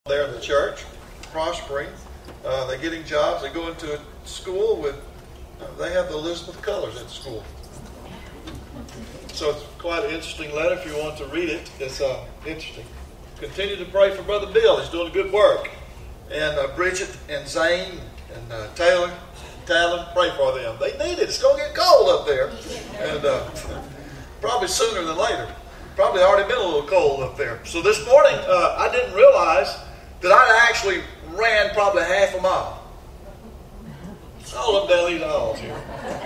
There in the church, prospering. They're getting jobs. They go into a school with, they have the Elizabeth colors at the school. So it's quite an interesting letter if you want to read it. It's interesting. Continue to pray for Brother Bill. He's doing good work. And Bridget and Zane and Taylor, Talon, pray for them. They need it. It's going to get cold up there. And probably sooner than later. Probably already been a little cold up there. So this morning, I didn't realize that I actually ran probably half a mile. All up down these aisles here.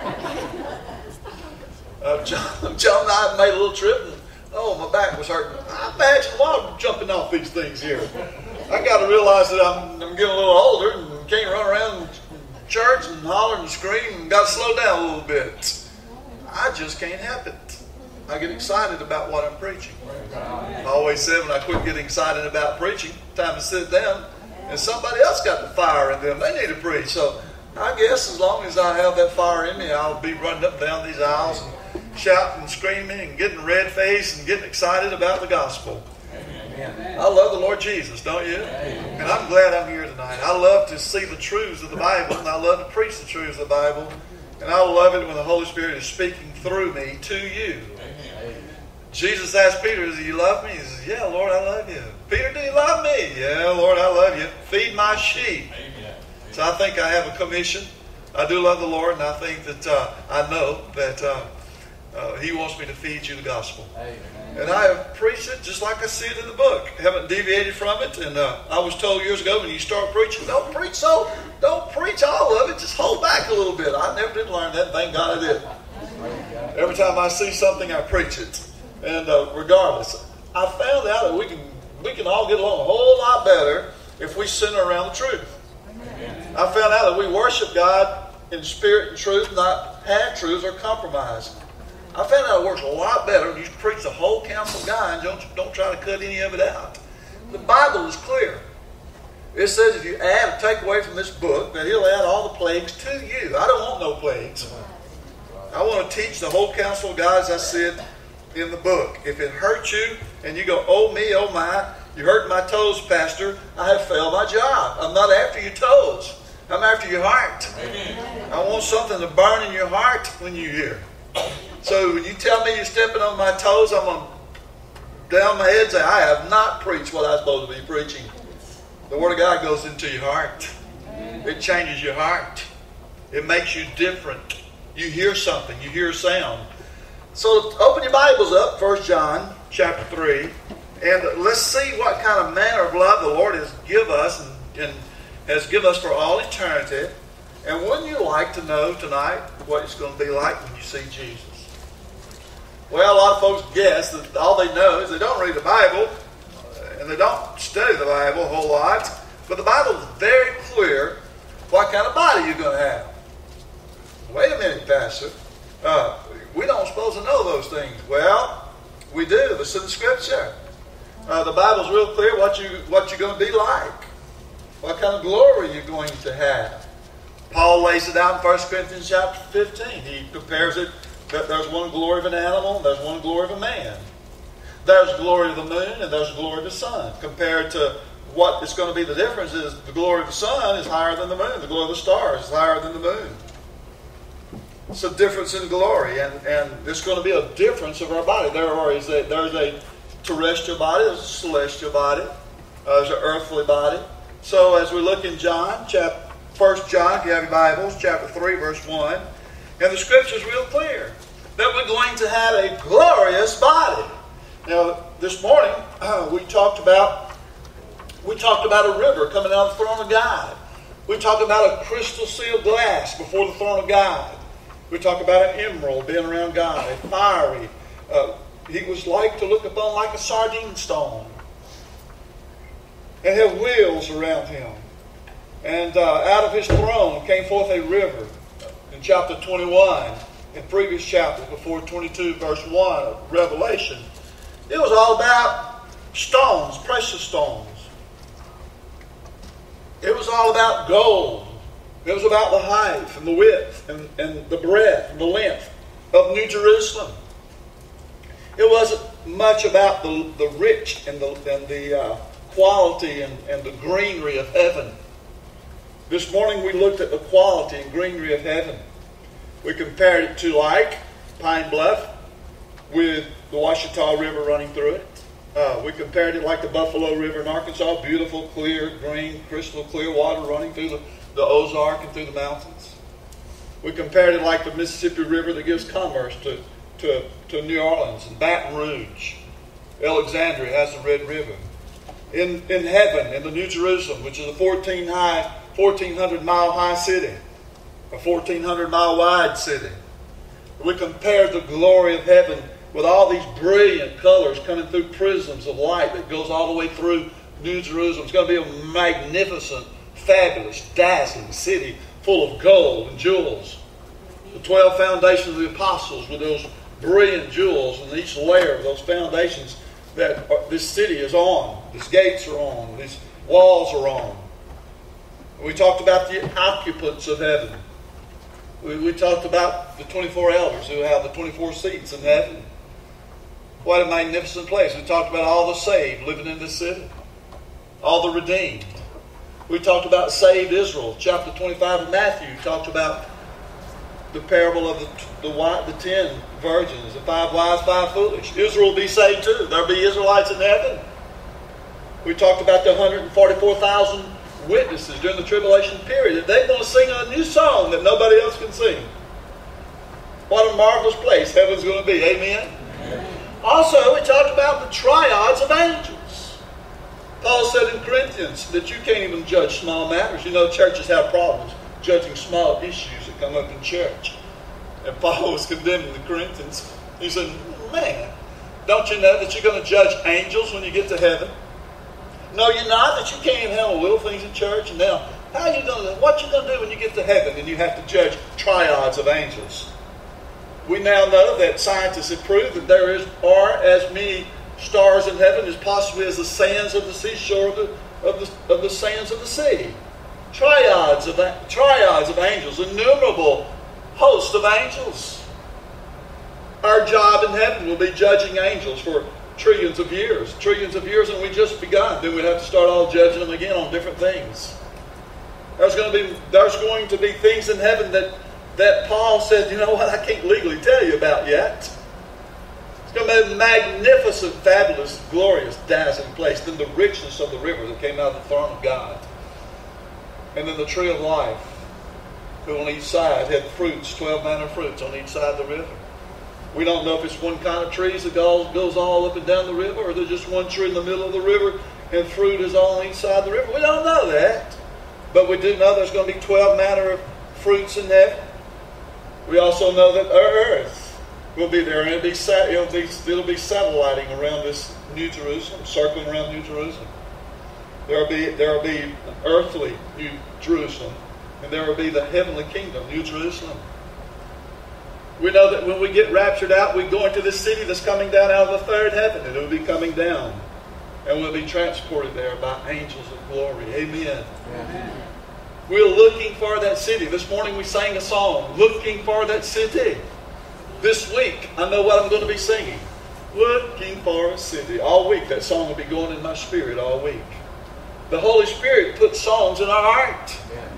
John and I made a little trip, and my back was hurting. I imagine while jumping off these things here. I got to realize that I'm getting a little older and can't run around church and holler and scream and got to slow down a little bit. I just can't help it. I get excited about what I'm preaching. I always said when I quit getting excited about preaching, time to sit down, and somebody else got the fire in them. They need to preach. So I guess as long as I have that fire in me, I'll be running up and down these aisles and shouting and screaming and getting red-faced and getting excited about the gospel. Amen. I love the Lord Jesus, don't you? Amen. And I'm glad I'm here tonight. I love to see the truths of the Bible, and I love to preach the truths of the Bible. And I love it when the Holy Spirit is speaking through me to you. Jesus asked Peter, do you love me? He says, yeah, Lord, I love you. Peter, do you love me? Yeah, Lord, I love you. Feed my sheep. Amen. So I think I have a commission. I do love the Lord, and I think that I know that He wants me to feed you the gospel. Amen. And I have preached it just like I see it in the book. I haven't deviated from it. And I was told years ago, when you start preaching, don't preach all of it. Just hold back a little bit. I never did learn that. Thank God I did. Every time I see something, I preach it. And regardless, I found out that we can all get along a whole lot better if we center around the truth. Amen. I found out that we worship God in spirit and truth, not half-truths or compromise. I found out it works a lot better when you preach the whole counsel of God and don't try to cut any of it out. The Bible is clear. It says if you add or take away from this book, that He'll add all the plagues to you. I don't want no plagues. I want to teach the whole counsel of God as I see it in the book. If it hurts you and you go, oh me, oh my, you hurt my toes, Pastor, I have failed my job. I'm not after your toes. I'm after your heart. Amen. I want something to burn in your heart when you hear. So when you tell me you're stepping on my toes, I'm going to down my head and say, I have not preached what I'm supposed to be preaching. The Word of God goes into your heart. It changes your heart. It makes you different. You hear something. You hear a sound. So open your Bibles up, 1 John chapter 3, and let's see what kind of manner of love the Lord has given us and has given us for all eternity. And wouldn't you like to know tonight what it's going to be like when you see Jesus? Well, a lot of folks guess that all they know is they don't read the Bible and they don't study the Bible a whole lot. But the Bible is very clear what kind of body you're going to have. Wait a minute, Pastor. We don't supposed to know those things. Well, we do. It's in the Scripture. The Bible's real clear what you're going to be like. What kind of glory you're going to have. Paul lays it out in 1 Corinthians chapter 15. He compares it that there's one glory of an animal, and there's one glory of a man. There's glory of the moon, and there's glory of the sun. Compared to what is going to be the difference is the glory of the sun is higher than the moon. The glory of the stars is higher than the moon. It's a difference in glory, and there's going to be a difference of our body. There's a terrestrial body, there's a celestial body, there's an earthly body. So as we look in John, 1 John, if you have your Bibles, chapter 3, verse 1, and the Scripture is real clear that we're going to have a glorious body. Now, this morning we talked about a river coming out of the throne of God. We talked about a crystal sealed glass before the throne of God. We talk about an emerald being around God, a fiery. He was like to look upon like a sardine stone. And have wheels around Him. And out of His throne came forth a river. In chapter 21, in previous chapters, before 22, verse 1 of Revelation, it was all about stones, precious stones. It was all about gold. It was about the height and the width and the breadth and the length of New Jerusalem. It wasn't much about the rich and the quality and the greenery of heaven. This morning we looked at the quality and greenery of heaven. We compared it to like Pine Bluff with the Ouachita River running through it. We compared it like the Buffalo River in Arkansas, beautiful, clear, green, crystal clear water running through the Ozark and through the mountains. We compared it like the Mississippi River that gives commerce to New Orleans and Baton Rouge. Alexandria has the Red River. In heaven, in the New Jerusalem, which is a 1,400 mile high city, a 1,400 mile wide city. We compared the glory of heaven with all these brilliant colors coming through prisms of light that goes all the way through New Jerusalem. It's going to be a magnificent, fabulous, dazzling city full of gold and jewels. The 12 foundations of the apostles with those brilliant jewels and each layer of those foundations that this city is on. These gates are on. These walls are on. We talked about the occupants of heaven. We talked about the 24 elders who have the 24 seats in heaven. What a magnificent place. We talked about all the saved living in this city. All the redeemed. We talked about saved Israel. Chapter 25 of Matthew talked about the parable of the 10 virgins, the 5 wise, 5 foolish. Israel will be saved too. There will be Israelites in heaven. We talked about the 144,000 witnesses during the tribulation period. They're going to sing a new song that nobody else can sing. What a marvelous place heaven's going to be. Amen? Amen. Also, we talked about the triads of angels. Paul said in Corinthians that you can't even judge small matters. You know, churches have problems judging small issues that come up in church. And Paul was condemning the Corinthians. He said, man, don't you know that you're going to judge angels when you get to heaven? No, you're not, that you can't even handle little things in church. And now, how are you going to, what you going to do when you get to heaven and you have to judge triads of angels? We now know that scientists have proved that there are as many stars in heaven as possibly as the sands of the seashore of the sands of the sea. Triads of angels, innumerable hosts of angels. Our job in heaven will be judging angels for trillions of years, and we just begun. Then we'd have to start all judging them again on different things. There's going to be things in heaven that Paul said, you know what, I can't legally tell you about yet. It's going to be a magnificent, fabulous, glorious, dazzling place. Then the richness of the river that came out of the throne of God. And then the tree of life, who on each side had fruits, 12 manner of fruits on each side of the river. We don't know if it's one kind of trees that goes all up and down the river, or there's just one tree in the middle of the river and fruit is all on each side of the river. We don't know that. But we do know there's going to be 12 manner of fruits in heaven. We also know that Earth will be there, and it'll be satelliting around this New Jerusalem, circling around New Jerusalem. There will be an earthly New Jerusalem, and there will be the heavenly kingdom, New Jerusalem. We know that when we get raptured out, we go into this city that's coming down out of the third heaven, and it will be coming down, and we'll be transported there by angels of glory. Amen. Amen. We're looking for that city. This morning we sang a song, looking for that city. This week, I know what I'm going to be singing. Looking for a city. All week, that song will be going in my spirit all week. The Holy Spirit puts songs in our heart.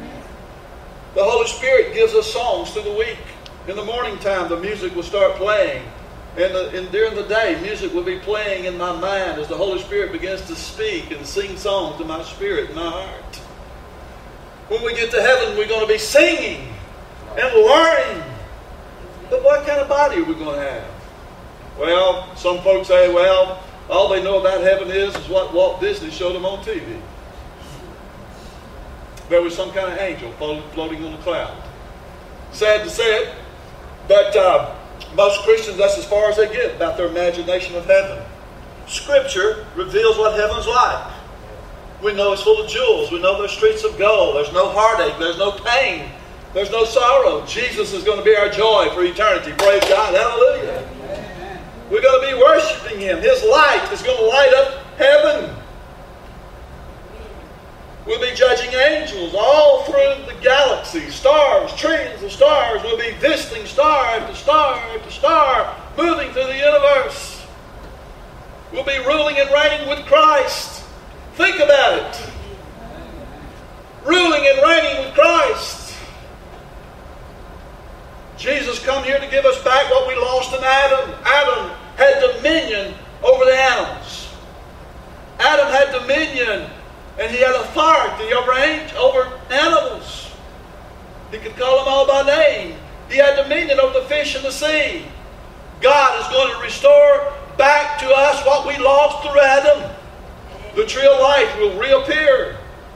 The Holy Spirit gives us songs through the week. In the morning time, the music will start playing. And during the day, music will be playing in my mind as the Holy Spirit begins to speak and sing songs in my spirit, in my heart. When we get to heaven, we're going to be singing and learning. But what kind of body are we going to have? Well, some folks say, well, all they know about heaven is what Walt Disney showed them on TV. There was some kind of angel floating on the cloud. Sad to say it, but most Christians, that's as far as they get about their imagination of heaven. Scripture reveals what heaven's like. We know it's full of jewels. We know there's streets of gold. There's no heartache. There's no pain. There's no sorrow. Jesus is going to be our joy for eternity. Praise God. Hallelujah. Amen. We're going to be worshiping Him. His light is going to light up heaven. We'll be judging angels all through the galaxy. Stars, trillions of stars. We'll be visiting star after star after star, moving through the universe. We'll be ruling and reigning with Christ Think about it. Ruling and reigning with Christ. Jesus come here to give us back what we lost in Adam. Adam had dominion over the animals. Adam had dominion and he had authority over animals. He could call them all by name. He had dominion over the fish in the sea. God is going to restore back to us what we lost through Adam. The tree of life will reappear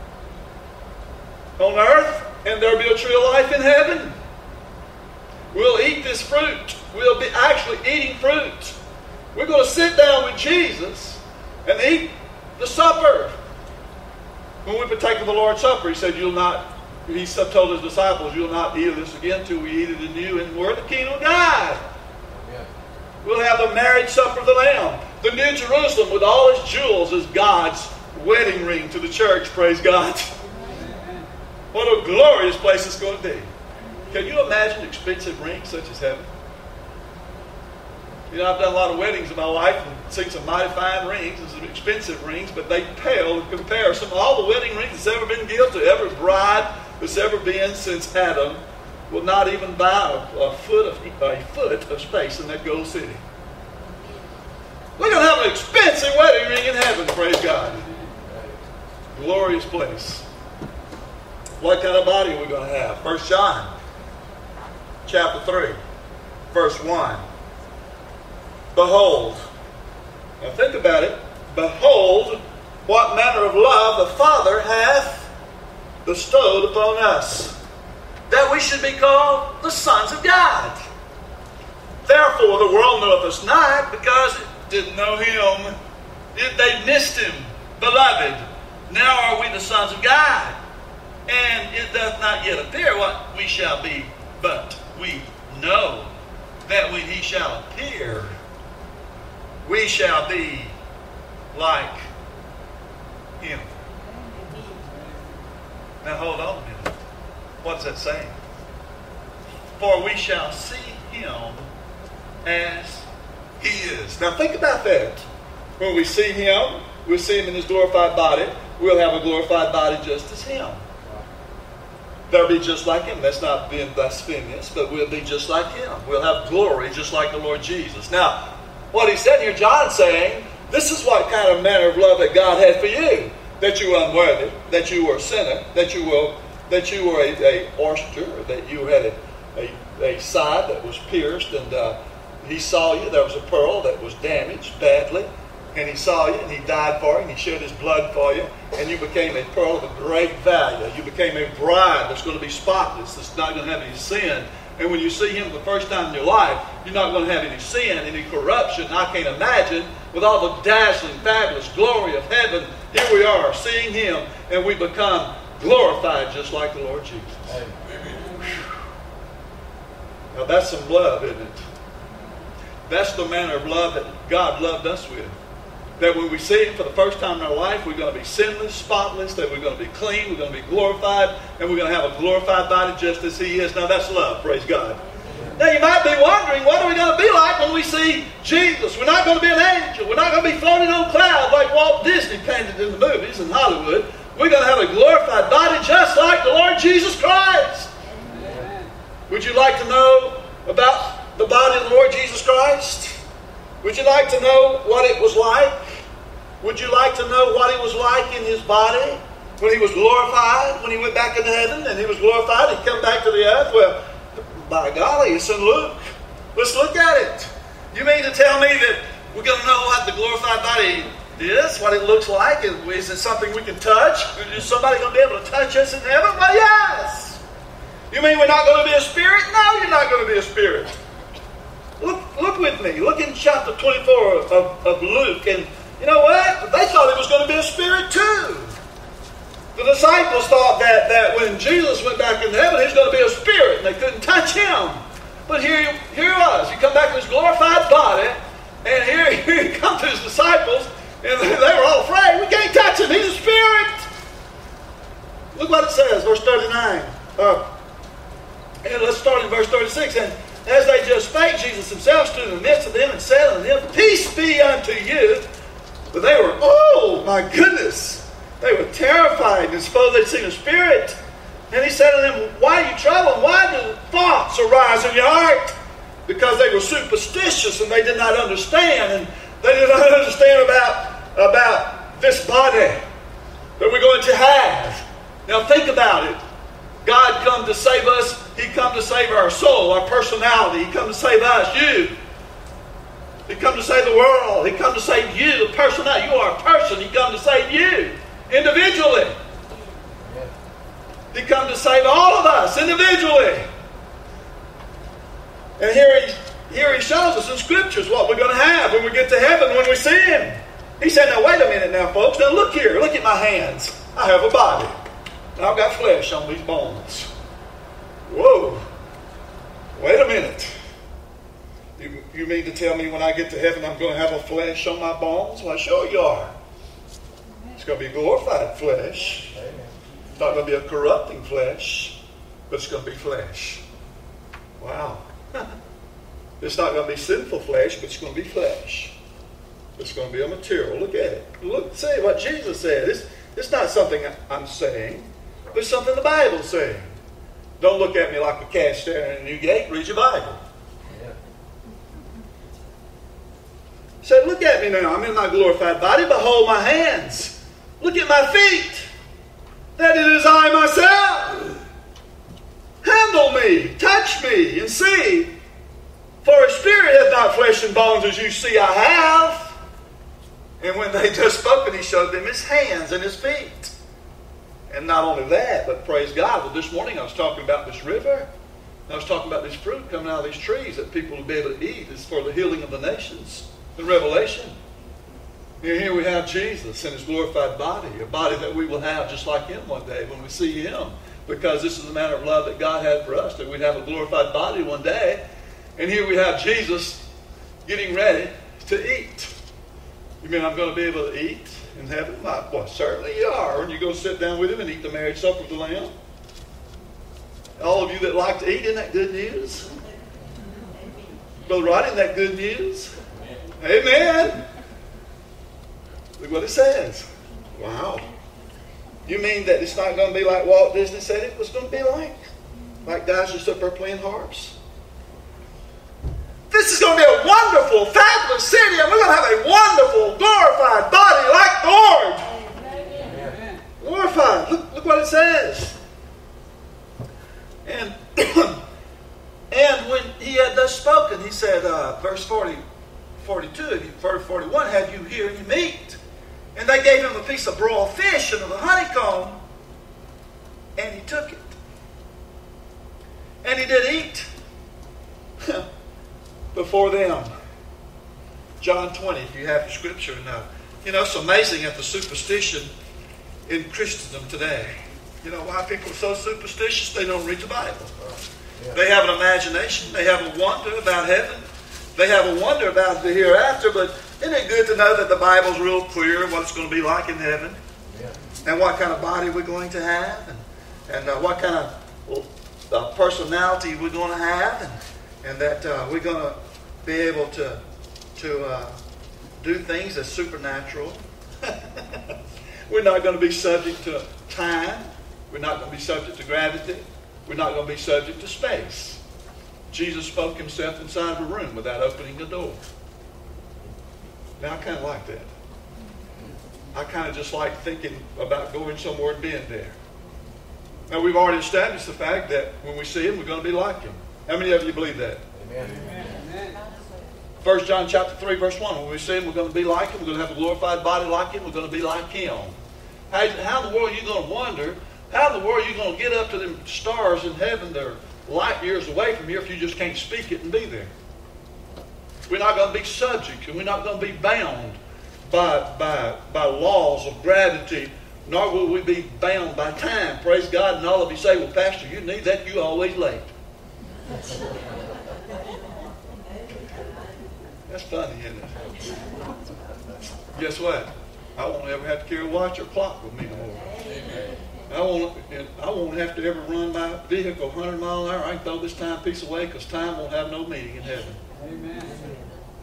on earth, and there will be a tree of life in heaven. We'll eat this fruit. We'll be actually eating fruit. We're going to sit down with Jesus and eat the supper. When we partake of the Lord's Supper, he said, he told his disciples, you'll not eat of this again till we eat it in you, and we're in the kingdom of God. Yeah. We'll have a marriage supper of the Lamb. The New Jerusalem with all its jewels is God's wedding ring to the church, praise God. What a glorious place it's going to be. Can you imagine expensive rings such as heaven? You know, I've done a lot of weddings in my life and seen some mighty fine rings and some expensive rings, but they pale in comparison to all the wedding rings that's ever been given to every bride that's ever been since Adam will not even buy a foot of space in that gold city. We're going to have an expensive wedding ring in heaven, praise God. Glorious place. What kind of body are we going to have? 1 John chapter 3, verse 1. Behold. Now think about it. Behold, what manner of love the Father hath bestowed upon us, that we should be called the sons of God. Therefore the world knoweth us not, because it didn't know him. They missed him. Beloved, now are we the sons of God, and it doth not yet appear what we shall be, but we know that when he shall appear, we shall be like him. Now hold on a minute. What is that saying? For we shall see him as he is. Now think about that. When we see him, we'll see him in his glorified body. We'll have a glorified body just as him. They'll be just like him. That's not being blasphemous, but we'll be just like him. We'll have glory just like the Lord Jesus. Now, what he said here, John's saying, this is what kind of manner of love that God had for you. That you were unworthy, that you were a sinner, that you were a oyster, that you had a side that was pierced, and he saw you. There was a pearl that was damaged badly, and he saw you, and he died for you, and he shed his blood for you, and you became a pearl of a great value. You became a bride that's going to be spotless, that's not going to have any sin. And when you see him for the first time in your life, you're not going to have any sin, any corruption. I can't imagine, with all the dazzling, fabulous glory of heaven, here we are seeing him, and we become glorified just like the Lord Jesus. Amen. Now that's some love, isn't it? That's the manner of love that God loved us with. That when we see him for the first time in our life, we're going to be sinless, spotless, that we're going to be clean, we're going to be glorified, and we're going to have a glorified body just as he is. Now that's love, praise God. Now you might be wondering, what are we going to be like when we see Jesus? We're not going to be an angel. We're not going to be floating on clouds like Walt Disney painted in the movies in Hollywood. We're going to have a glorified body just like the Lord Jesus Christ. Amen. Would you like to know about the body of the Lord Jesus Christ? Would you like to know what it was like? Would you like to know what it was like in his body when he was glorified, when he went back into heaven and he was glorified, he'd come back to the earth? Well, by golly, it's in Luke. Let's look at it. You mean to tell me that we're going to know what the glorified body is, what it looks like? Is it something we can touch? Is somebody going to be able to touch us in heaven? Well, yes. You mean we're not going to be a spirit? No, you're not going to be a spirit. Look with me. Look in chapter 24 of Luke. And you know what? They thought it was going to be a spirit too. The disciples thought that when Jesus went back into heaven, he was going to be a spirit, and they couldn't touch him. But here he was. He come back in his glorified body, and here he comes to his disciples, and they were all afraid. We can't touch him. He's a spirit. Look what it says, verse 39. And let's start in verse 36. And as they just spake, Jesus himself stood in the midst of them and said unto them, Peace be unto you. But they were, oh my goodness. They were terrified and supposed they'd seen a spirit. And he said to them, why are you troubled? Why do thoughts arise in your heart? Because they were superstitious and they did not understand. And they did not understand about this body that we're going to have. Now think about it. God come to save us. He come to save our soul, our personality. He come to save us, you. He come to save the world. He come to save you, the personality. You are a person. He come to save you individually. He come to save all of us individually. And here he shows us in Scriptures what we're going to have when we get to heaven, when we see Him. He said, now wait a minute now, folks. Now look here. Look at my hands. I have a body. And I've got flesh on these bones. Whoa. Wait a minute. You mean to tell me when I get to heaven I'm going to have a flesh on my bones? Well, sure you are. It's going to be glorified flesh. It's not going to be a corrupting flesh, but it's going to be flesh. Wow. It's not going to be sinful flesh, but it's going to be flesh. It's going to be a material. Look at it. Look, see what Jesus said. It's not something I'm saying, but it's something the Bible's saying. Don't look at me like a cat staring at a new gate. Read your Bible. He said, look at me now. I'm in my glorified body. Behold my hands. Look at my feet. That it is I myself. Handle me. Touch me and see. For a spirit hath not flesh and bones as you see I have. And when they just spoken, he showed them his hands and his feet. And not only that, but praise God. Well, this morning I was talking about this river. I was talking about this fruit coming out of these trees that people will be able to eat. It's for the healing of the nations. In Revelation. And here we have Jesus in his glorified body. A body that we will have just like him one day when we see him. Because this is the manner of love that God had for us. That we'd have a glorified body one day. And here we have Jesus getting ready to eat. You mean I'm going to be able to eat in heaven? Well, certainly you are. And you're going to sit down with him and eat the marriage supper of the Lamb. All of you that like to eat, isn't that good news? Brother Rod, isn't that good news? Amen. Look what it says. Wow. You mean that it's not going to be like Walt Disney said it was going to be like? Like guys just up there playing harps? This is going to be a wonderful, fabulous city, and we're going to have a wonderful, glorified body like the Lord. Amen. Glorified. Look what it says. And when he had thus spoken, he said, verse 42, verse 41, have you here any meat? And they gave him a piece of broiled fish and of the honeycomb, and he took it. And he did eat before them. John 20, if you have the scripture. Now, it's amazing at the superstition in Christendom today. You know why people are so superstitious? They don't read the Bible. Yeah. They have an imagination. They have a wonder about heaven. They have a wonder about the hereafter. But isn't it good to know that the Bible's real clear what it's going to be like in heaven? Yeah. And what kind of body we're going to have? And what kind of personality we're going to have? And that we're going to be able to do things that's supernatural. We're not going to be subject to time. We're not going to be subject to gravity. We're not going to be subject to space. Jesus spoke himself inside of a room without opening a door. Now, I kind of like that. I kind of just like thinking about going somewhere and being there. Now, we've already established the fact that when we see him, we're going to be like him. How many of you believe that? Amen. Amen. 1 John chapter 3, verse 1. When we see him, we're going to be like him. We're going to have a glorified body like him. We're going to be like him. How in the world are you going to wonder? How in the world are you going to get up to them stars in heaven that are light years away from here if you just can't speak it and be there? We're not going to be subject, and we're not going to be bound by laws of gravity, nor will we be bound by time. Praise God. And all of you say, well, Pastor, you need that. You're always late. That's funny, isn't it? Guess what? I won't ever have to carry a watch or clock with me no more. I won't have to ever run my vehicle 100 miles an hour. I can throw this timepiece away because time won't have no meaning in heaven. Amen.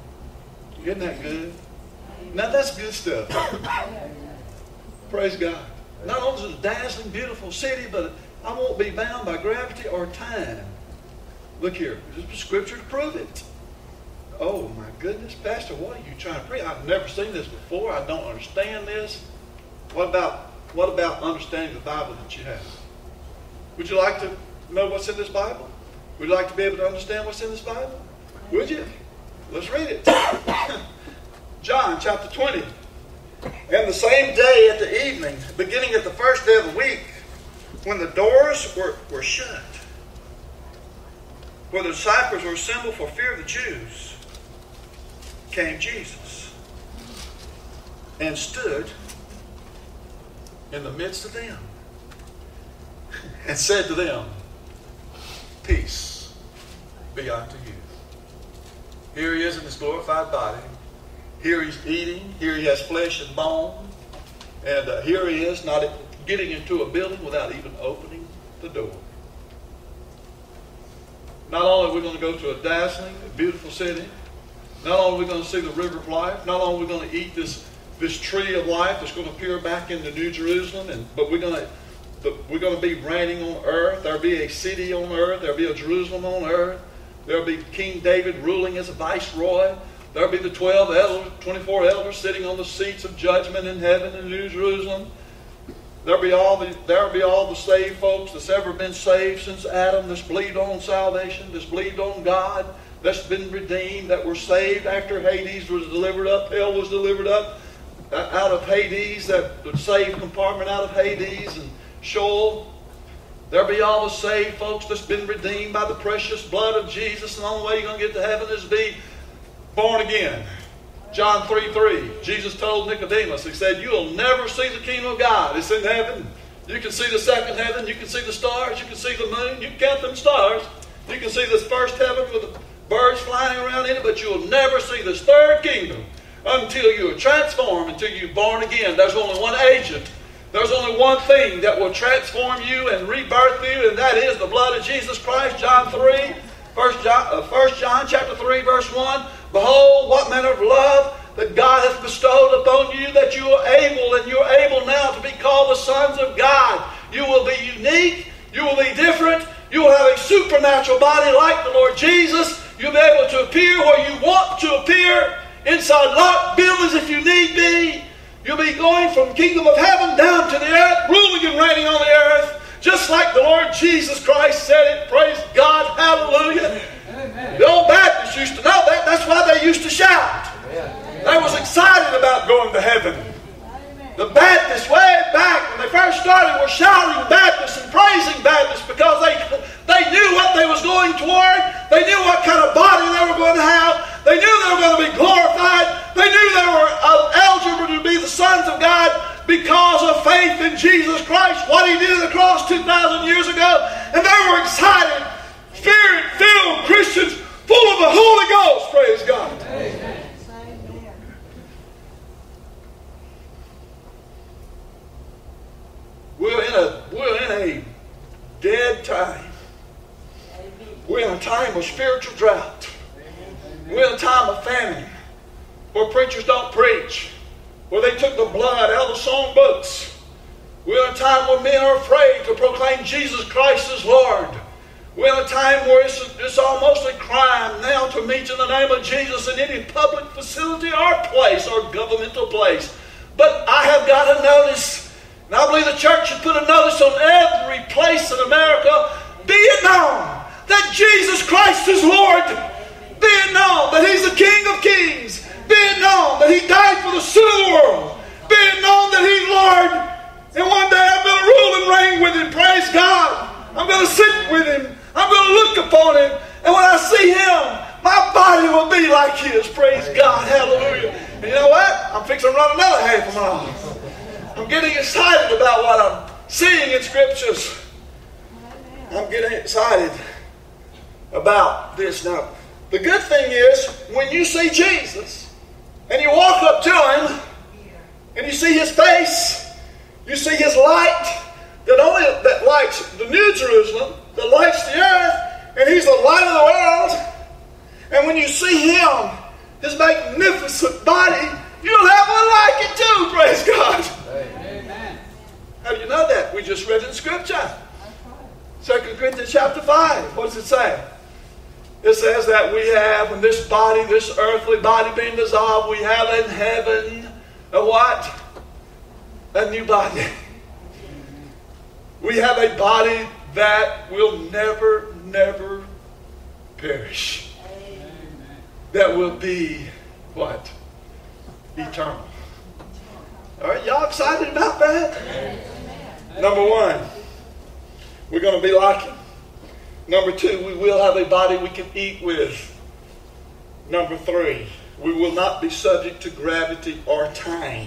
Isn't that good? Now that's good stuff. Praise God. Not only is it a dazzling, beautiful city, but I won't be bound by gravity or time. Look here. There's scripture to prove it. Oh, my goodness, Pastor, what are you trying to preach? I've never seen this before. I don't understand this. What about understanding the Bible that you have? Would you like to know what's in this Bible? Would you like to be able to understand what's in this Bible? Would you? Let's read it. John chapter 20. And the same day at the evening, beginning at the first day of the week, when the doors were shut, where the disciples were assembled for fear of the Jews, came Jesus and stood in the midst of them and said to them, peace be unto you. Here he is in his glorified body. Here he's eating. Here he has flesh and bone. And here he is not getting into a building without even opening the door. Not only are we going to go to a dazzling, beautiful city, not only are we going to see the river of life, not only are we going to eat this tree of life that's going to appear back in the New Jerusalem, but we're going to be reigning on earth. There'll be a city on earth. There'll be a Jerusalem on earth. There'll be King David ruling as a viceroy. There'll be the 24 elders sitting on the seats of judgment in heaven in New Jerusalem. There'll be all the saved folks that's ever been saved since Adam, that's believed on salvation, that's believed on God, that's been redeemed, that were saved after Hades was delivered up, hell was delivered up out of Hades, that the saved compartment out of Hades and Sheol. There'll be all the saved folks that's been redeemed by the precious blood of Jesus, and the only way you're going to get to heaven is to be born again. John 3:3, Jesus told Nicodemus, he said, you'll never see the kingdom of God. It's in heaven. You can see the second heaven. You can see the stars. You can see the moon. You can count them stars. You can see this first heaven with the birds flying around in it, but you'll never see this third kingdom until you are transformed, until you're born again. There's only one agent. There's only one thing that will transform you and rebirth you, and that is the blood of Jesus Christ. John 3, 1 John chapter 3, verse 1. Behold, what manner of love that God hath bestowed upon you, that you are able, and you're able now to be called the sons of God. You will be unique. You will be different. You will have a supernatural body like the Lord Jesus. You'll be able to appear where you want to appear, inside locked buildings if you need be. You'll be going from the kingdom of heaven down to the earth, ruling and reigning on the earth, just like the Lord Jesus Christ said it. Praise God. Hallelujah. Amen. The old Baptists used to know that. That's why they used to shout. Amen. They was excited about going to heaven. Amen. The Baptists way back when they first started were shouting Baptists and praising Baptists because they knew what they was going toward. They knew what kind of body they were going to have. They knew they were going to be glorified. They knew they were eligible to be the sons of God because of faith in Jesus Christ, what He did on the cross 2,000 years ago. And they were excited, Spirit-filled Christians full of the Holy Ghost. Praise God. Amen. We're in a dead time. We're in a time of spiritual drought. We're in a time of famine, where preachers don't preach, where they took the blood out of the songbooks. We're in a time where men are afraid to proclaim Jesus Christ as Lord. We're in a time where it's almost a crime now to meet in the name of Jesus in any public facility or place or governmental place. But I have got to notice, and I believe the church should put a notice on every place in America, be it known that Jesus Christ is Lord. Be it known that He's the King of Kings. Be it known that He died for the sin of the world. Be it known that He's Lord. And one day I'm going to rule and reign with Him. Praise God. I'm going to sit with Him. I'm going to look upon Him. And when I see Him, my body will be like His. Praise God. Hallelujah. And you know what? I'm fixing to run another half a mile. I'm getting excited about what I'm seeing in Scriptures. I'm getting excited about this now. The good thing is, when you see Jesus, and you walk up to Him, and you see His face, you see His light, that lights the New Jerusalem, that lights the earth, and He's the light of the world. And when you see Him, His magnificent body, you'll have one like it too, praise God. Amen. How do you know that? We just read in Scripture. 2 Corinthians chapter 5. What does it say? It says that we have, in this body, this earthly body being dissolved, we have in heaven a what? A new body. We have a body that will never, never perish. Amen. That will be what? Eternal. All right, y'all excited about that? Amen. Number one, we're going to be like Him. Number two, we will have a body we can eat with. Number three, we will not be subject to gravity or time.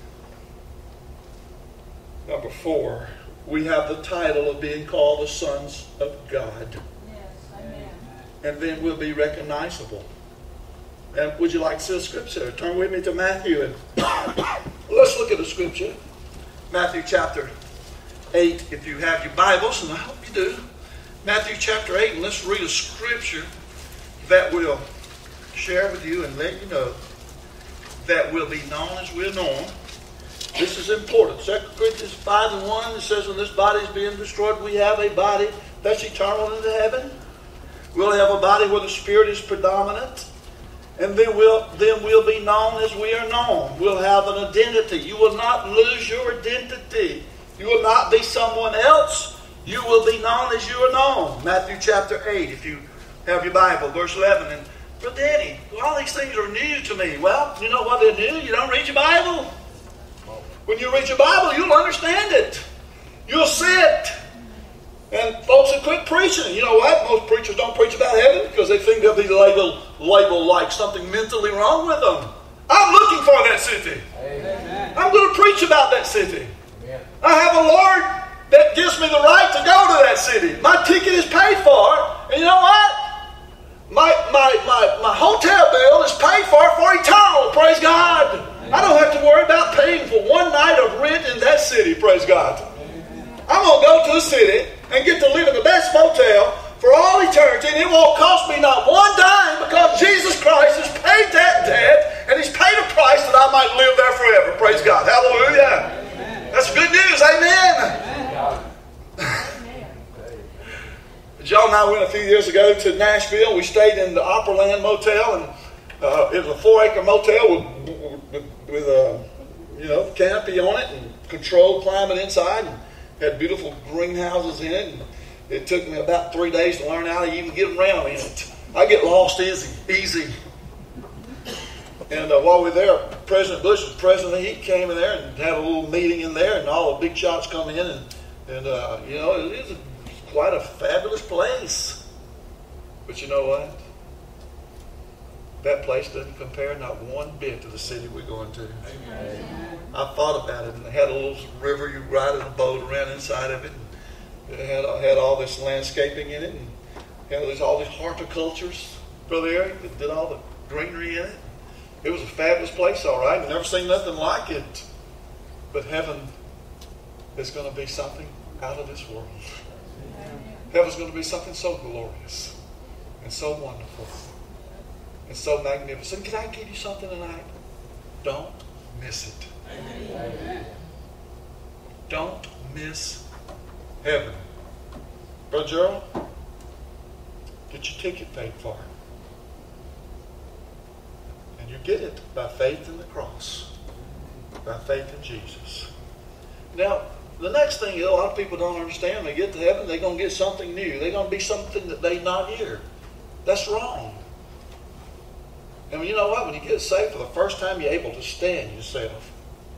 Number four, we have the title of being called the sons of God. Yes, amen. And then we'll be recognizable. And would you like to see the scripture? Turn with me to Matthew. And let's look at the scripture. Matthew chapter 8, if you have your Bibles, and I hope you do. Matthew chapter 8, and let's read a scripture that will share with you and let you know that will be known as we're known. This is important. 2 Corinthians 5 and 1, it says, when this body is being destroyed, we have a body that's eternal into heaven. We'll have a body where the Spirit is predominant. And then we'll be known as we are known. We'll have an identity. You will not lose your identity. You will not be someone else. You will be known as you are known. Matthew chapter 8, if you have your Bible, verse 11. And, but Daddy, all these things are new to me. Well, you know what they're new? You don't read your Bible. When you read your Bible, you'll understand it. You'll see it. And folks will quit preaching. You know what? Most preachers don't preach about heaven because they think they'll be labeled like something mentally wrong with them. I'm looking for that city. Amen. I'm going to preach about that city. Amen. I have a Lord that gives me the right to go to that city. My ticket is paid for. And you know what? My hotel bill is paid for eternal. Praise God. I don't have to worry about paying for one night of rent in that city. Praise God. I'm going to go to the city and get to live in the best motel for all eternity, and it won't cost me not one dime because Jesus Christ has paid that debt, and He's paid a price that I might live there forever. Praise God. Hallelujah. Amen. That's good news. Amen. John and I went a few years ago to Nashville. We stayed in the Opryland Motel, and it was a 4-acre motel with a canopy on it and controlled climate inside, and had beautiful greenhouses in it. And it took me about 3 days to learn how to even get around in it. I get lost easy. And while we were there, President Bush was president. He came in there and had a little meeting in there, and all the big shots come in, and it is quite a fabulous place. But you know what? That place doesn't compare not one bit to the city we're going to. Amen. I thought about it, and they had a little river you ride in a boat around inside of it. And it had all this landscaping in it, and there's all these horticultures, Brother Eric, that did all the greenery in it. It was a fabulous place, all right. I've never seen nothing like it. But heaven is going to be something out of this world. Heaven's going to be something so glorious and so wonderful. It's so magnificent. Can I give you something tonight? Don't miss it. Amen. Don't miss heaven. Brother Gerald, get your ticket paid for. And you get it by faith in the cross. By faith in Jesus. Now, the next thing a lot of people don't understand, when they get to heaven, they're going to get something new. They're going to be something that they not here. That's wrong. And you know what? When you get saved for the first time, you're able to stand yourself.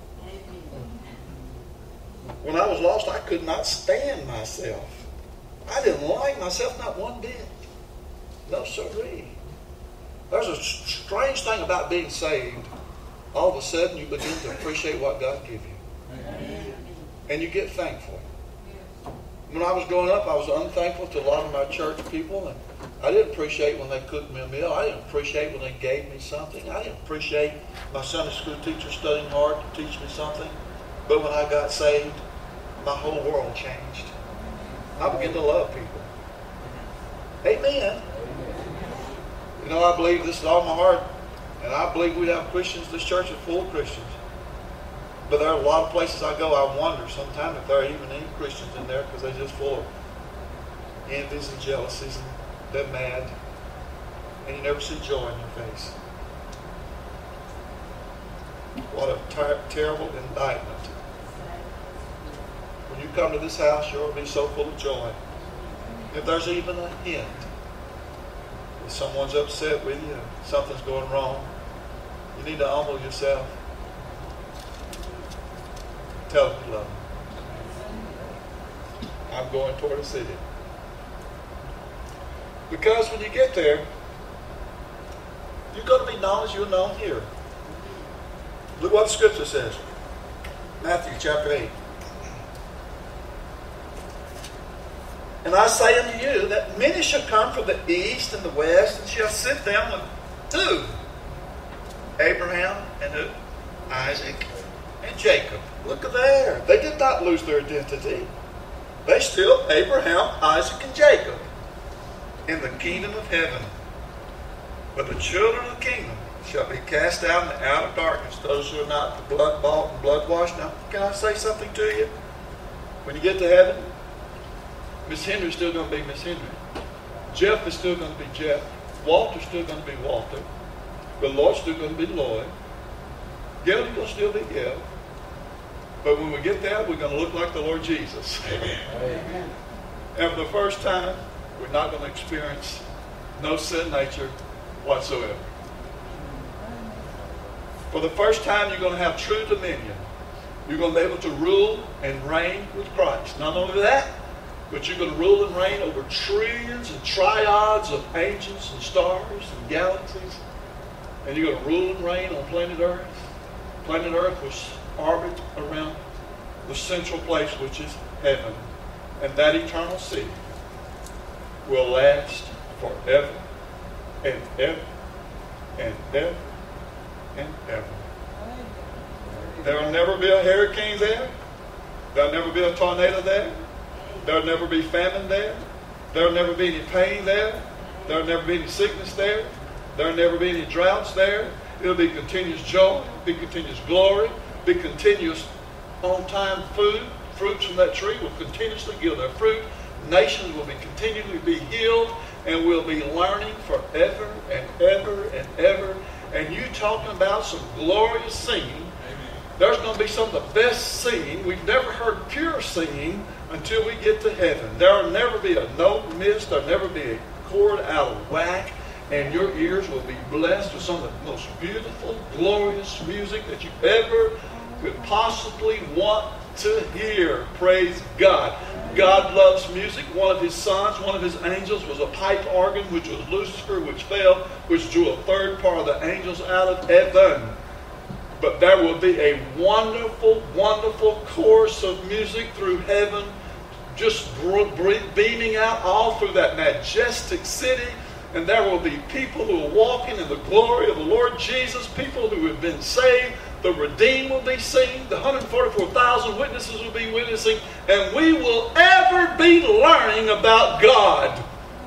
When I was lost, I could not stand myself. I didn't like myself not one bit. No sirree. There's a strange thing about being saved. All of a sudden, you begin to appreciate what God gave you. And you get thankful. When I was growing up, I was unthankful to a lot of my church people, and I didn't appreciate when they cooked me a meal. I didn't appreciate when they gave me something. I didn't appreciate my Sunday school teacher studying hard to teach me something. But when I got saved, my whole world changed. I began to love people. Amen. You know, I believe this with all my heart, and I believe we have Christians. This church is full of Christians But there are a lot of places I go, I wonder sometimes if there are even any Christians in there because they're just full of envies and jealousies and they're mad. And you never see joy in their face. What a terrible indictment. When you come to this house, you'll be so full of joy. If there's even a hint that someone's upset with you, something's going wrong, you need to humble yourself. Tell them you love them. I'm going toward a city. Because when you get there, you're going to be known as you're known here. Look what the scripture says. Matthew chapter 8. And I say unto you that many shall come from the east and the west, and shall sit down with who? Abraham and who? Isaac and Jacob. Look at there. They did not lose their identity. They still Abraham, Isaac, and Jacob in the kingdom of heaven. But the children of the kingdom shall be cast out in the outer darkness, those who are not blood bought and blood washed. Now, can I say something to you? When you get to heaven, Miss Henry's still going to be Miss Henry. Jeff is still going to be Jeff. Walter's still going to be Walter. But Lloyd's still going to be Lloyd. Gail's going to still be Gail. But when we get there, we're going to look like the Lord Jesus. Amen. And for the first time, we're not going to experience no sin nature whatsoever. For the first time, you're going to have true dominion. You're going to be able to rule and reign with Christ. Not only that, but you're going to rule and reign over trillions and triads of angels and stars and galaxies. And you're going to rule and reign on planet Earth. Planet Earth was orbit around the central place, which is heaven. And that eternal city will last forever and ever and ever and ever. There will never be a hurricane there. There will never be a tornado there. There will never be famine there. There will never be any pain there. There will never be any sickness there. There will never be any droughts there. It will be continuous joy, be continuous glory, be continuous on-time food. Fruits from that tree will continuously give their fruit. Nations will be continually be healed, and we'll be learning forever and ever and ever. And you talking about some glorious singing. There's going to be some of the best singing. We've never heard pure singing until we get to heaven. There will never be a note missed. There will never be a chord out of whack. And your ears will be blessed with some of the most beautiful, glorious music that you ever could possibly want to hear. Praise God. God loves music. One of his sons, one of his angels was a pipe organ, which was Lucifer, which fell, which drew a third part of the angels out of heaven. But there will be a wonderful, wonderful chorus of music through heaven, just beaming out all through that majestic city. And there will be people who are walking in the glory of the Lord Jesus, people who have been saved. The redeemed will be seen. The 144,000 witnesses will be witnessing. And we will ever be learning about God,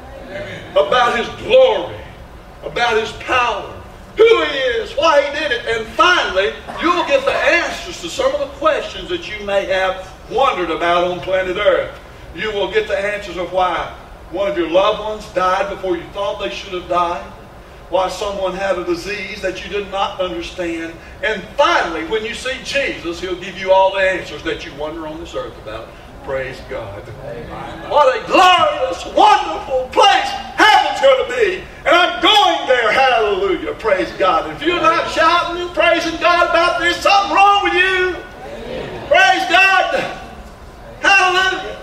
about his glory, about his power, who he is, why he did it. And finally, you'll get the answers to some of the questions that you may have wondered about on planet Earth. You will get the answers of why one of your loved ones died before you thought they should have died. Why someone had a disease that you did not understand. And finally, when you see Jesus, he'll give you all the answers that you wonder on this earth about. Praise God. Amen. What a glorious, wonderful place heaven's going to be. And I'm going there. Hallelujah. Praise God. If you're not shouting and praising God about this, something wrong with you. Amen. Praise God. Hallelujah.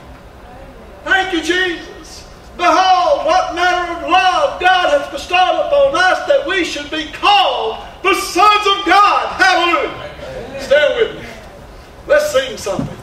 Thank you, Jesus. Behold, what manner of love God hath bestowed upon us, that we should be called the sons of God. Hallelujah. Amen. Stand with me. Let's sing something.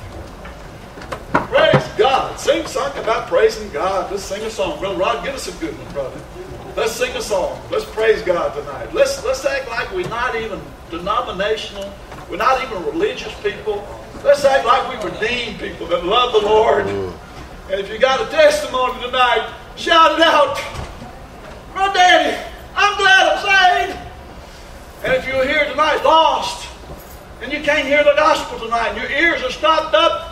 Praise God. Sing something about praising God. Let's sing a song. Brother Rod, give us a good one, brother. Let's sing a song. Let's praise God tonight. Let's act like we're not even denominational. We're not even religious people. Let's act like we're redeemed people that love the Lord. And if you got a testimony tonight, shout it out. Brother Daddy, I'm glad I'm saved. And if you're here tonight lost, and you can't hear the gospel tonight, and your ears are stopped up,